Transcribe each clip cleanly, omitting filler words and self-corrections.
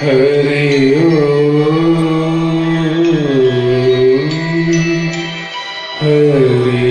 हरि हरि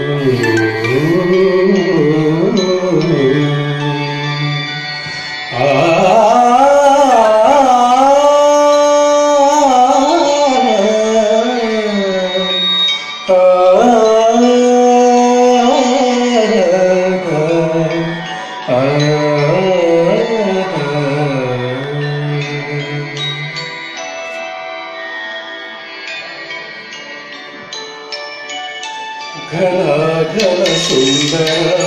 घना घन सुंदरा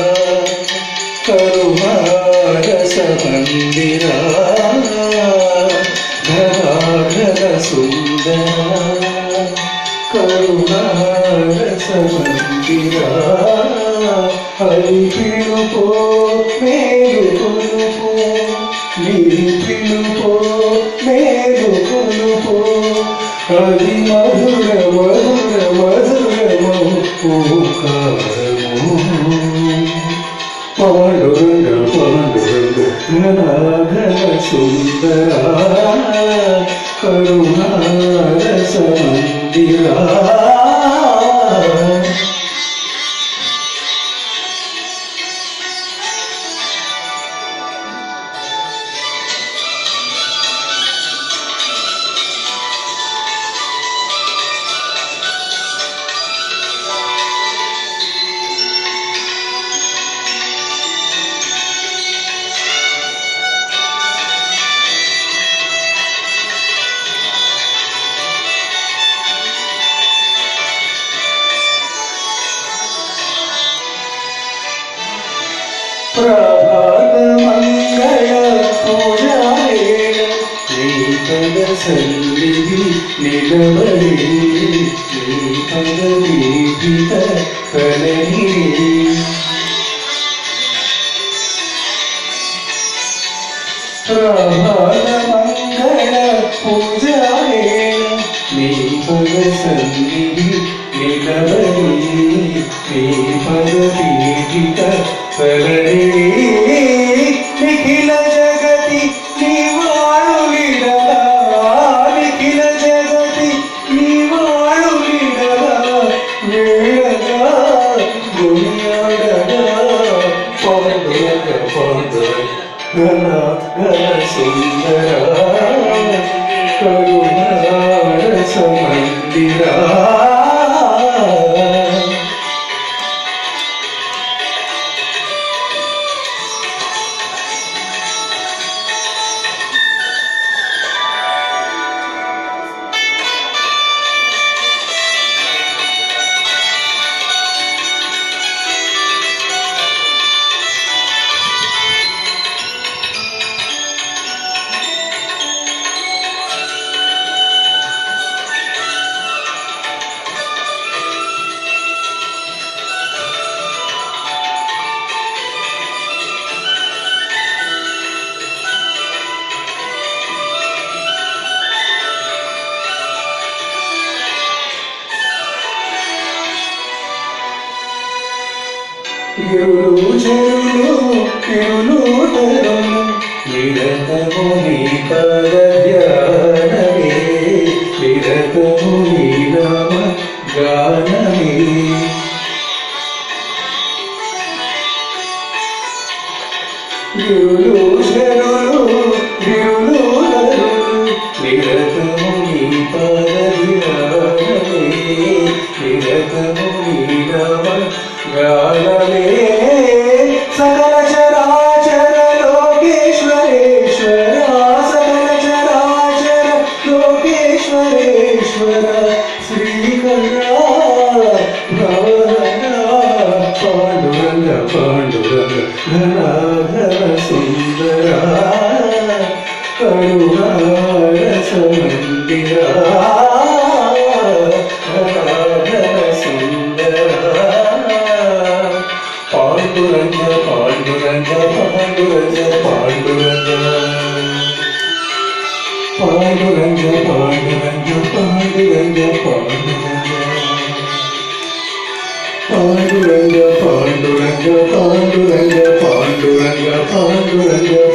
करुणारस मंदिरा घना घन सुंदरा करुणारस मंदिरा हरि पिलुपो मेलुకొనుపో నీ పిలుపో మేలుకొనుపో హరి మధుర మధుర మధురమో ఓంకారము పాండురంగ పాండురంగ ఘన ఘన సుందర కరుణారస మందిరా प्रभात मंगल पूजावेळ నీ పద సన్నిధి నిలబడి నీ పద దీపిత కలని प्रभात मंगल पूजावेळ నీ పద సన్నిధి నిలబడి నీ పద దీపిత కలని నిఖిల జగతి నీవాళులిడలా నిఖిల జగతి నీవాళులిడలా వేళగా గుణ్యాడగా పాండురంగ పాండురంగ ఘన ఘన సుందర కరుణారస మందిరా గిరులు చెరులు కిరులు తరులు నిరతము నీ పద ధ్యానమే నిరతము నీ నామ గానమే గిరులు చెరులు గిరులు తరులు నిరతము నీ పద ధ్యానమే నిరతము నీ నామ గానమే సకల చరాచర లోకేశ్వరేశ్వర సకల చరాచర లోకేశ్వరేశ్వర శ్రీకర భవన పాండురంగ పాండురంగ ఘన ఘన సుందర కరుణారస మందిరా పాండురంగ పాండురంగ పాండురంగ పాండురంగ పాండురంగ పాండురంగ పాండురంగ పాండురంగ పాండురంగ పాండురంగ పాండురంగ పాండురంగ పాండురంగ